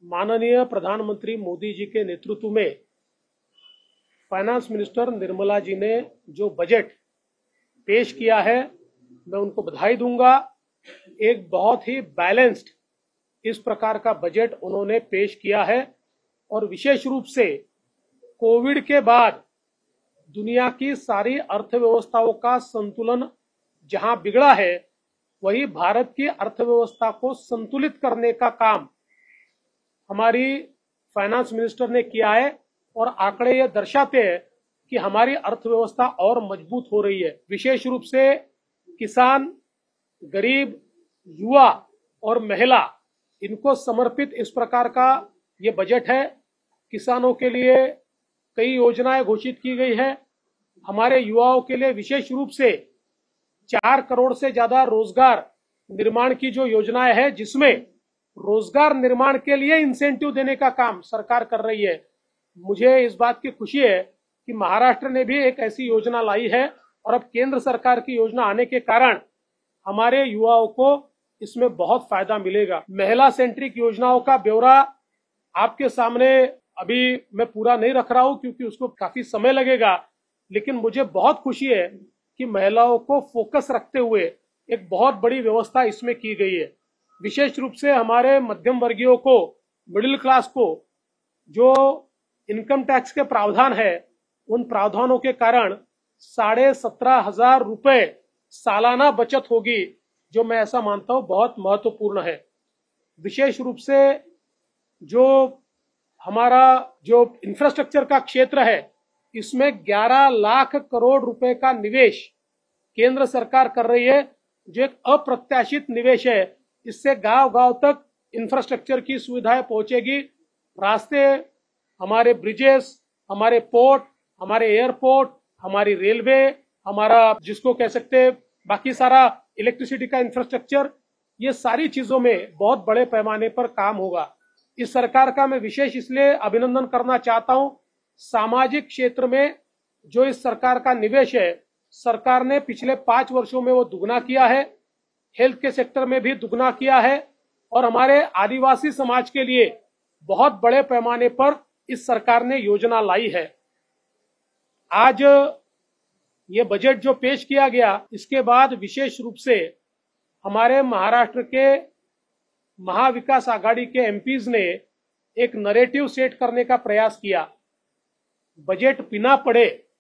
माननीय प्रधानमंत्री मोदी जी के नेतृत्व में फाइनेंस मिनिस्टर निर्मला जी ने जो बजट पेश किया है, मैं उनको बधाई दूंगा। एक बहुत ही बैलेंस्ड इस प्रकार का बजट उन्होंने पेश किया है और विशेष रूप से कोविड के बाद दुनिया की सारी अर्थव्यवस्थाओं का संतुलन जहां बिगड़ा है, वही भारत की अर्थव्यवस्था को संतुलित करने का काम हमारी फाइनेंस मिनिस्टर ने किया है और आंकड़े ये दर्शाते हैं कि हमारी अर्थव्यवस्था और मजबूत हो रही है। विशेष रूप से किसान, गरीब, युवा और महिला, इनको समर्पित इस प्रकार का ये बजट है। किसानों के लिए कई योजनाएं घोषित की गई है। हमारे युवाओं के लिए विशेष रूप से 4 करोड़ से ज्यादा रोजगार निर्माण की जो योजनाएं है, जिसमें रोजगार निर्माण के लिए इंसेंटिव देने का काम सरकार कर रही है। मुझे इस बात की खुशी है कि महाराष्ट्र ने भी एक ऐसी योजना लाई है और अब केंद्र सरकार की योजना आने के कारण हमारे युवाओं को इसमें बहुत फायदा मिलेगा। महिला सेंट्रिक योजनाओं का ब्यौरा आपके सामने अभी मैं पूरा नहीं रख रहा हूं क्योंकि उसको काफी समय लगेगा, लेकिन मुझे बहुत खुशी है कि महिलाओं को फोकस रखते हुए एक बहुत बड़ी व्यवस्था इसमें की गई है। विशेष रूप से हमारे मध्यम वर्गीयों को, मिडिल क्लास को जो इनकम टैक्स के प्रावधान है, उन प्रावधानों के कारण 17,500 रुपए सालाना बचत होगी, जो मैं ऐसा मानता हूं बहुत महत्वपूर्ण है। विशेष रूप से जो हमारा जो इंफ्रास्ट्रक्चर का क्षेत्र है, इसमें 11 लाख करोड़ रुपए का निवेश केंद्र सरकार कर रही है, जो एक अप्रत्याशित निवेश है। इससे गांव-गांव तक इंफ्रास्ट्रक्चर की सुविधाएं पहुंचेगी। रास्ते, हमारे ब्रिजेस, हमारे पोर्ट, हमारे एयरपोर्ट, हमारी रेलवे, हमारा जिसको कह सकते हैं बाकी सारा इलेक्ट्रिसिटी का इंफ्रास्ट्रक्चर, ये सारी चीजों में बहुत बड़े पैमाने पर काम होगा। इस सरकार का मैं विशेष इसलिए अभिनंदन करना चाहता हूं। सामाजिक क्षेत्र में जो इस सरकार का निवेश है, सरकार ने पिछले 5 वर्षों में वो दुगना किया है। हेल्थ के सेक्टर में भी दुगना किया है और हमारे आदिवासी समाज के लिए बहुत बड़े पैमाने पर इस सरकार ने योजना लाई है। आज ये बजट जो पेश किया गया, इसके बाद विशेष रूप से हमारे महाराष्ट्र के महाविकास आघाड़ी के एमपीज ने एक नैरेटिव सेट करने का प्रयास किया। बजट बिना पढ़े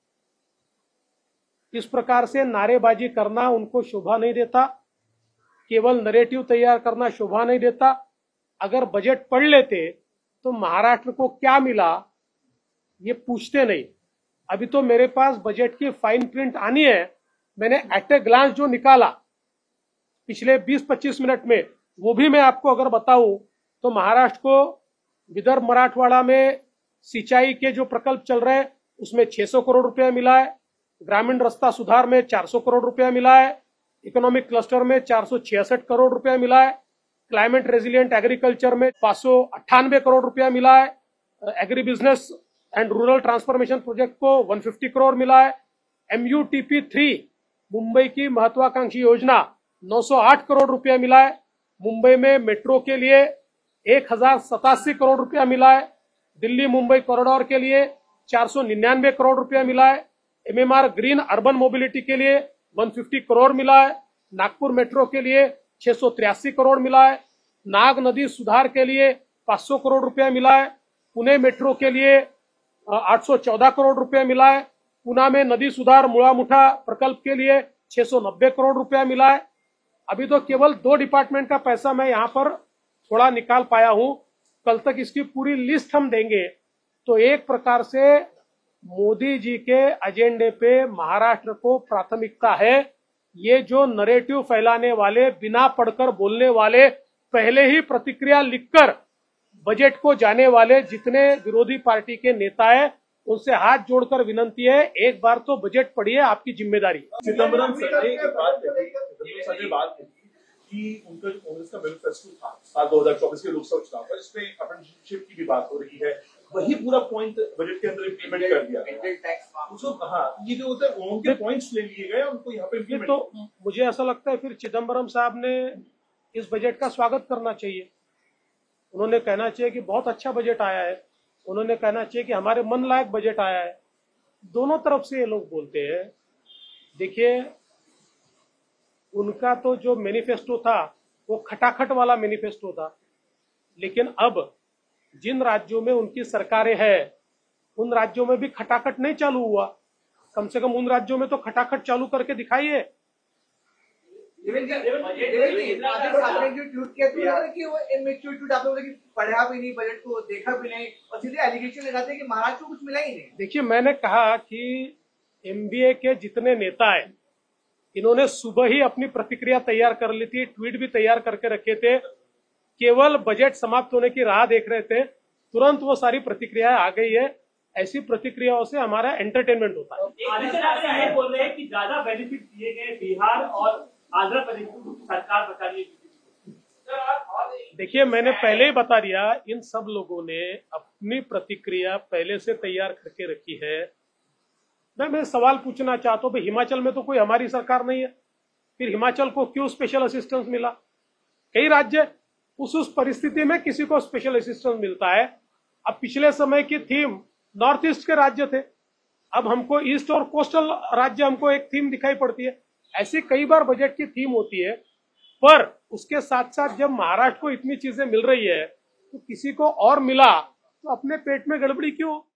इस प्रकार से नारेबाजी करना उनको शोभा नहीं देता, केवल नैरेटिव तैयार करना शोभा नहीं देता। अगर बजट पढ़ लेते तो महाराष्ट्र को क्या मिला ये पूछते नहीं। अभी तो मेरे पास बजट की फाइन प्रिंट आनी है। मैंने एट ए ग्लांस जो निकाला पिछले 20-25 मिनट में, वो भी मैं आपको अगर बताऊं तो महाराष्ट्र को विदर्भ मराठवाड़ा में सिंचाई के जो प्रकल्प चल रहे हैं उसमें 600 करोड़ रुपया मिला है। ग्रामीण रास्ता सुधार में 400 करोड़ रुपया मिला है। इकोनॉमिक क्लस्टर में 466 करोड़ रुपया मिला है। क्लाइमेट रेजिलियंट एग्रीकल्चर में 598 करोड़ रुपया मिला है। Agri business and rural transformation project को 150 करोड़ मिला है। MUTP 3 मुंबई की महत्वाकांक्षी योजना 908 करोड़ रुपया मिला है। मुंबई में मेट्रो के लिए 1087 करोड़ रुपया मिला है। दिल्ली मुंबई कॉरिडोर के लिए 499 करोड़ रुपया मिला है। MMR ग्रीन अर्बन मोबिलिटी के लिए 150 करोड़ मिला है। नागपुर मेट्रो के लिए 683 करोड़ मिला है। नाग नदी सुधार के लिए 500 करोड़ रुपया मिला है। पुणे मेट्रो के लिए 814 करोड़ रुपया मिला है। पुणे में नदी सुधार मुड़ा मुठा प्रकल्प के लिए 690 करोड़ रुपया मिला है। अभी तो केवल 2 डिपार्टमेंट का पैसा मैं यहाँ पर थोड़ा निकाल पाया हूँ। कल तक इसकी पूरी लिस्ट हम देंगे। तो एक प्रकार से मोदी जी के एजेंडे पे महाराष्ट्र को प्राथमिकता है। ये जो नैरेटिव फैलाने वाले, बिना पढ़कर बोलने वाले, पहले ही प्रतिक्रिया लिखकर बजट को जाने वाले जितने विरोधी पार्टी के नेता है, उनसे हाथ जोड़कर विनंती है, एक बार तो बजट पढ़िए, आपकी जिम्मेदारी। चिदम्बरम सर ने एक बात कही कि उनका कांग्रेस का मैनिफेस्टो था साल 2024 के लोकसभा चुनाव पर, इसमें अप्रेंटिसशिप की भी बात हो रही है, वही पूरा पॉइंट बजट के अंदर इम्प्लीमेंट कर दिया गया। उसको हाँ, ये जो होता है उनके पॉइंट्स ले लिए गए, उनको यहाँ पे इम्प्लीमेंट। तो मुझे ऐसा लगता है फिर चिदम्बरम साहब ने इस बजट का स्वागत करना चाहिए। उन्होंने कहना चाहिए कि बहुत अच्छा बजट आया है, उन्होंने कहना चाहिए कि हमारे मन लायक बजट आया है। दोनों तरफ से ये लोग बोलते हैं। देखिए, उनका तो जो मैनिफेस्टो था वो खटाखट वाला मैनिफेस्टो था, लेकिन अब जिन राज्यों में उनकी सरकारें हैं उन राज्यों में भी खटाखट नहीं चालू हुआ। कम से कम उन राज्यों में तो खटाखट चालू करके दिखाइए। पढ़ा भी नहीं, बजट को देखा भी नहीं और सीधे एलिगेशन लगाते हैं कि महाराष्ट्र को कुछ मिला ही नहीं। देखिए, मैंने कहा कि एमबीए के जितने नेता हैं इन्होंने सुबह ही अपनी प्रतिक्रिया तैयार कर ली थी, ट्वीट भी तैयार करके रखे थे, केवल बजट समाप्त होने की राह देख रहे थे, तुरंत वो सारी प्रतिक्रियाएं आ गई है। ऐसी प्रतिक्रियाओं से हमारा एंटरटेनमेंट होता है। आदित्यनाथ ये बोल रहे हैं कि ज्यादा बेनिफिट दिए गए बिहार और आंध्र प्रदेश को सरकार बचा रही है। देखिए, मैंने पहले ही बता दिया, इन सब लोगों ने अपनी प्रतिक्रिया पहले से तैयार करके रखी है। मैं सवाल पूछना चाहता हूँ, भाई हिमाचल में तो कोई हमारी सरकार नहीं है, फिर हिमाचल को क्यों स्पेशल असिस्टेंस मिला? कई राज्य उस परिस्थिति में किसी को स्पेशल असिस्टेंस मिलता है। अब पिछले समय की थीम नॉर्थ ईस्ट के राज्य थे, अब हमको ईस्ट और कोस्टल राज्य हमको एक थीम दिखाई पड़ती है। ऐसी कई बार बजट की थीम होती है, पर उसके साथ साथ जब महाराष्ट्र को इतनी चीजें मिल रही है तो किसी को और मिला तो अपने पेट में गड़बड़ी क्यों?